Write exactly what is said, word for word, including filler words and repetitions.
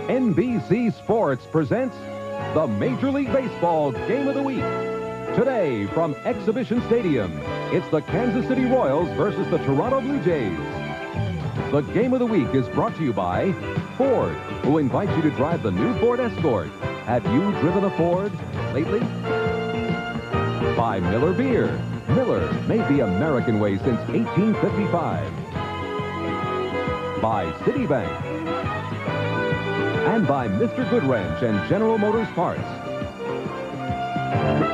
N B C Sports presents the Major League Baseball Game of the Week. Today from Exhibition Stadium, it's the Kansas City Royals versus the Toronto Blue Jays. The Game of the Week is brought to you by Ford, who invites you to drive the new Ford Escort. Have you driven a Ford lately? By Miller Beer. Miller, made the American way since eighteen fifty-five. By Citibank. And by Mister Goodwrench and General Motors Parts.